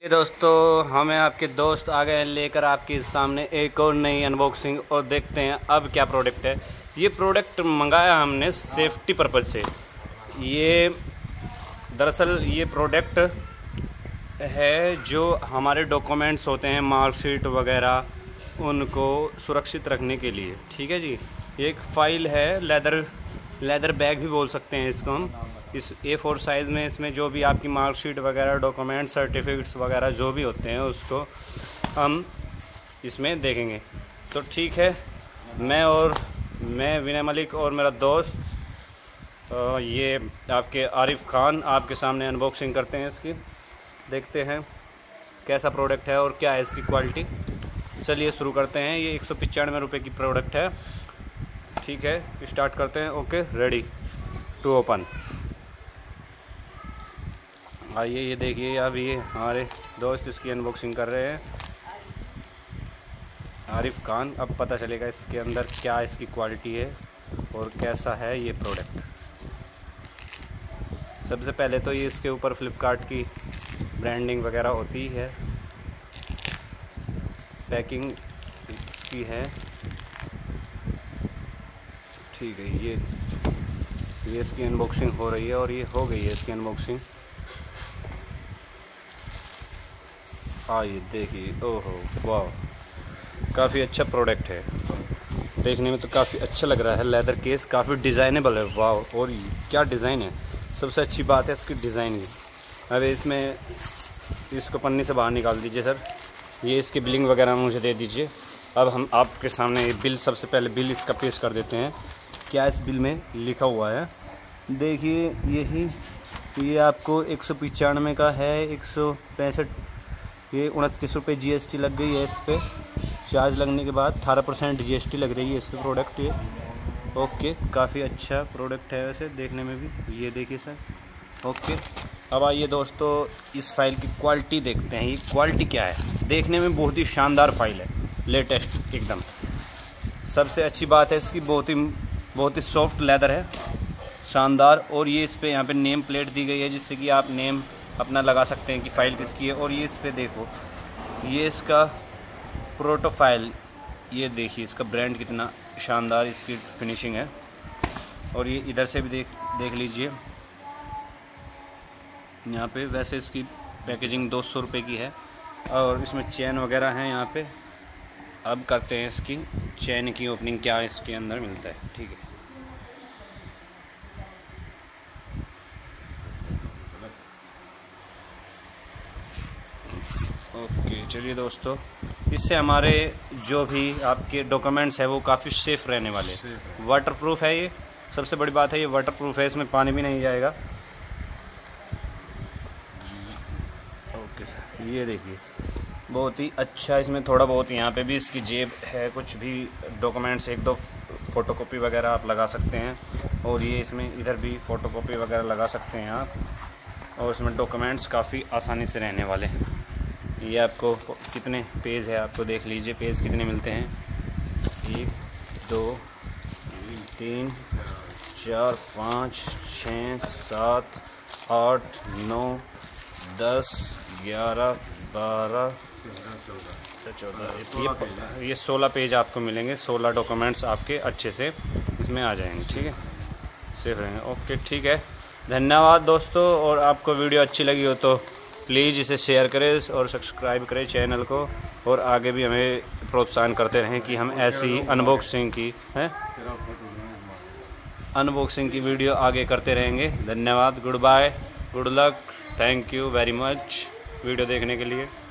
दोस्तों, हमें आपके दोस्त आ गए लेकर आपके सामने एक और नई अनबॉक्सिंग और देखते हैं अब क्या प्रोडक्ट है। ये प्रोडक्ट मंगाया हमने सेफ्टी पर्पज़ से। ये दरअसल ये प्रोडक्ट है जो हमारे डॉक्यूमेंट्स होते हैं, मार्कशीट वगैरह, उनको सुरक्षित रखने के लिए। ठीक है जी। ये एक फ़ाइल है, लेदर बैग भी बोल सकते हैं इसको हम। इस A4 साइज़ में इसमें जो भी आपकी मार्कशीट वगैरह, डॉक्यूमेंट, सर्टिफिकेट्स वगैरह जो भी होते हैं उसको हम इसमें देखेंगे। तो ठीक है, मैं विनय मलिक और मेरा दोस्त ये आपके आरिफ खान आपके सामने अनबॉक्सिंग करते हैं इसकी। देखते हैं कैसा प्रोडक्ट है और क्या है इसकी क्वालिटी। चलिए शुरू करते हैं। ये 195 रुपये की प्रोडक्ट है। ठीक है, स्टार्ट करते हैं। Okay, ready to open. आइए, ये देखिए, अब ये हमारे दोस्त इसकी अनबॉक्सिंग कर रहे हैं, आरिफ खान। अब पता चलेगा इसके अंदर क्या इसकी क्वालिटी है और कैसा है ये प्रोडक्ट। सबसे पहले तो ये इसके ऊपर फ्लिपकार्ट की ब्रांडिंग वगैरह होती है, पैकिंग इसकी है। ठीक है, ये इसकी अनबॉक्सिंग हो रही है और ये हो गई है इसकी अनबॉक्सिंग। आइए देखिए, ओहो वाह, काफ़ी अच्छा प्रोडक्ट है। देखने में तो काफ़ी अच्छा लग रहा है। लेदर केस काफ़ी डिज़ाइनेबल है। वाह, और क्या डिज़ाइन है। सबसे अच्छी बात है इसकी डिज़ाइन की। अब इसमें इसको पन्नी से बाहर निकाल दीजिए सर। ये इसकी बिलिंग वगैरह मुझे दे दीजिए। अब हम आपके सामने ये बिल, सबसे पहले बिल इसका पेश कर देते हैं। क्या इस बिल में लिखा हुआ है देखिए। यही ये आपको 195 का है, 165, ये 29 रुपये GST लग गई है इस पर। चार्ज लगने के बाद 18% GST लग रही है इस पर प्रोडक्ट ये। ओके, काफ़ी अच्छा प्रोडक्ट है वैसे देखने में भी। ये देखिए सर। ओके, अब आइए दोस्तों इस फाइल की क्वालिटी देखते हैं। ये क्वालिटी क्या है। देखने में बहुत ही शानदार फाइल है, लेटेस्ट एकदम। सबसे अच्छी बात है इसकी, बहुत ही सॉफ्ट लेदर है, शानदार। और ये इस पर यहाँ पे नेम प्लेट दी गई है जिससे कि आप नेम अपना लगा सकते हैं कि फ़ाइल किसकी है। और ये इस पे देखो, ये इसका प्रोटोफाइल, ये देखिए इसका ब्रांड कितना शानदार इसकी फिनिशिंग है। और ये इधर से भी देख लीजिए यहाँ पे। वैसे इसकी पैकेजिंग 200 रुपये की है और इसमें चैन वगैरह हैं यहाँ पे। अब करते हैं इसकी चैन की ओपनिंग, क्या इसके अंदर मिलता है। ठीक है, ओके। चलिए दोस्तों, इससे हमारे जो भी आपके डॉक्यूमेंट्स है वो काफ़ी सेफ़ रहने वाले। वाटरप्रूफ है ये, सबसे बड़ी बात है ये वाटरप्रूफ है, इसमें पानी भी नहीं जाएगा। ओके सर, ये देखिए बहुत ही अच्छा। इसमें थोड़ा बहुत यहाँ पे भी इसकी जेब है, कुछ भी डॉक्यूमेंट्स, एक दो फ़ोटोकॉपी वगैरह आप लगा सकते हैं। और ये इसमें इधर भी फ़ोटोकॉपी वगैरह लगा सकते हैं आप। और इसमें डॉक्यूमेंट्स काफ़ी आसानी से रहने वाले हैं। ये आपको कितने पेज है आपको देख लीजिए, पेज कितने मिलते हैं। 1 2 3 4 5 6 7 8 9 10 11 12 14। ये 16 पेज आपको मिलेंगे। 16 डॉक्यूमेंट्स आपके अच्छे से इसमें आ जाएंगे। ठीक है, सेफ रहेंगे। ओके, ठीक है, धन्यवाद दोस्तों। और आपको वीडियो अच्छी लगी हो तो प्लीज़ इसे शेयर करें और सब्सक्राइब करें चैनल को। और आगे भी हमें प्रोत्साहन करते रहें कि हम ऐसी अनबॉक्सिंग की वीडियो आगे करते रहेंगे। धन्यवाद, good bye, good luck, thank you very much video देखने के लिए।